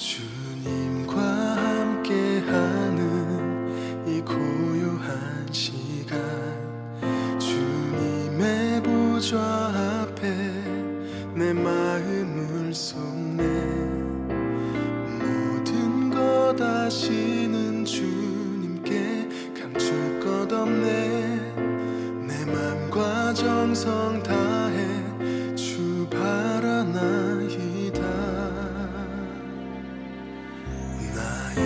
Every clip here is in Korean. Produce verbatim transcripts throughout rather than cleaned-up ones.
주님과 함께하는 이 고요한 시간, 주님의 보좌 앞에 내 마음을 쏟네. 모든 것 아시는 주님께 감출 것 없네. 내 맘과 정성 다해 주 바라나이다. 나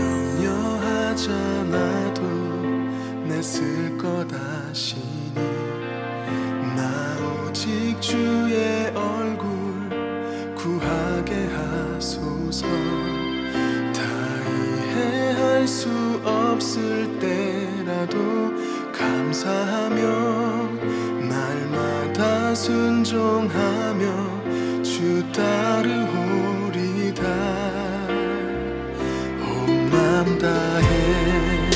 염려하잖아도 내쓸 것 아시니, 나 오직 주의 얼굴 구하게 하소서. 다 이해할 수 없을 때라도 감사하며 날마다 순종하며 주 따르오리다. 온 맘 다해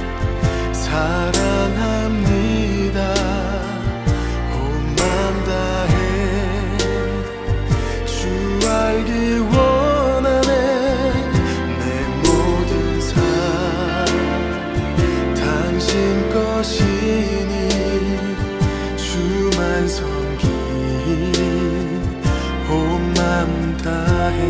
사랑합니다. 온 맘 다해 주 알기 원하네. 내 모든 삶 당신 것이니 주만 섬기 온 맘 다해.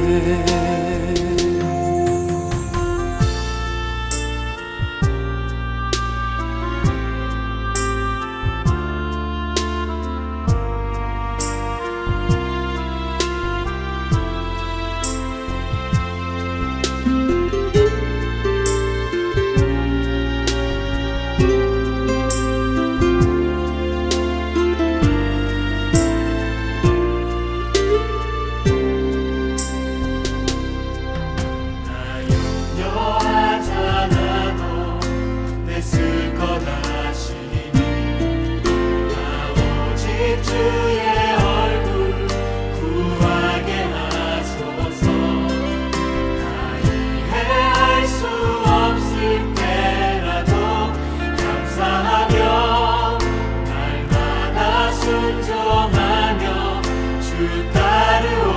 순종하며 주 따르